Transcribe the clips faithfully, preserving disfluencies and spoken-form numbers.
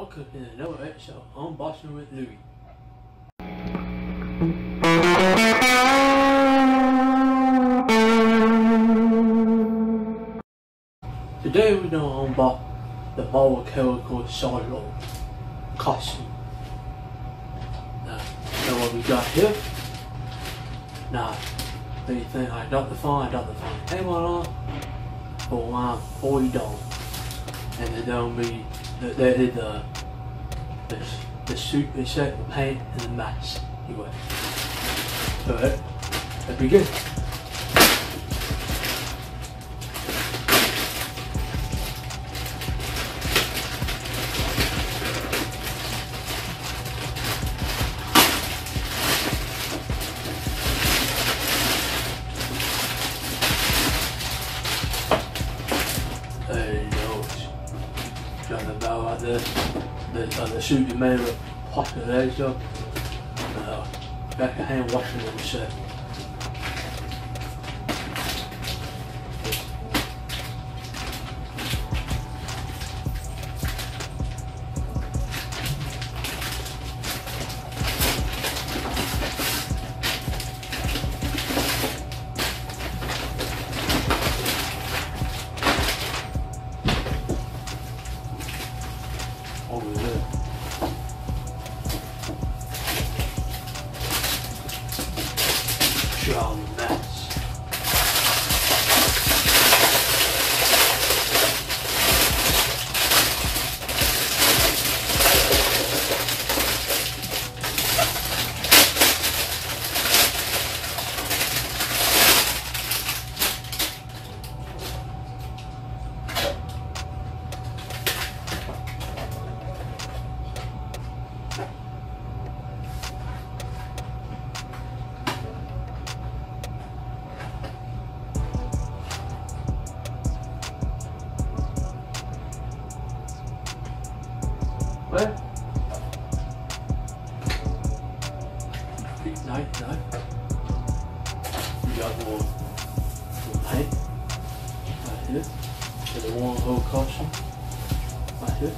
welcome to another episode of Unboxing with Louie. Today we're going to unbox the Volcanical Solo costume. Now, know what we got here? Now, do you think I got the phone? I got the phone came on for around forty dollars. And then there'll be the, there is the, the the suit, the shirt, the paint, and the mask. Anyway, so let, let's begin. There you go. Got the bell right there. The, uh, the suit is made of plastic there, so uh, back of hand washing on the shirt. Over there. John Mess. Well, it's nice, nice. We got more, more paint right here for the one whole costume right here.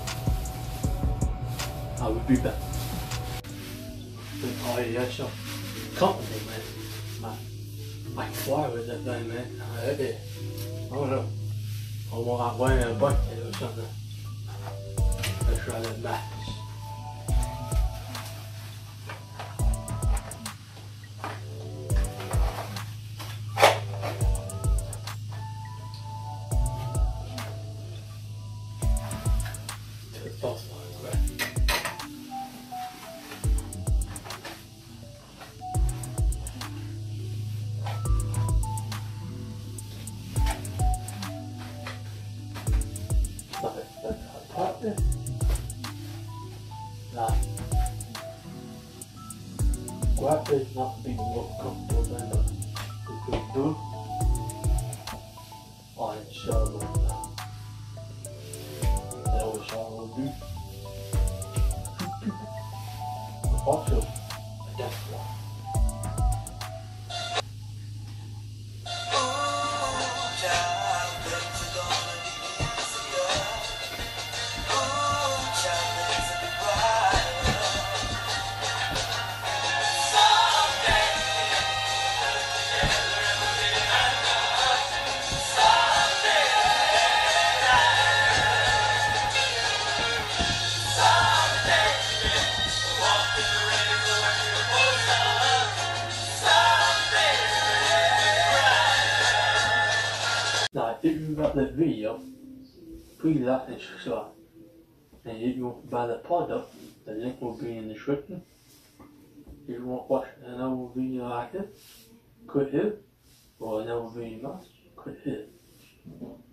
I will be back. Oh yeah, so comfortable, man. My my fly with that thing, man. I heard it. I don't know. I want like wearing a bucket or something. Let's try that back. To the boss line, right? Like that part there. Nah. Grab is not being more comfortable than that. We could do on a show now. That was all we'll do. Also, a death block. Now, if you got the video, please like and subscribe. And if you want to buy the product, the link will be in the description. If you want to watch another video like this, click here. Or another video else, click here.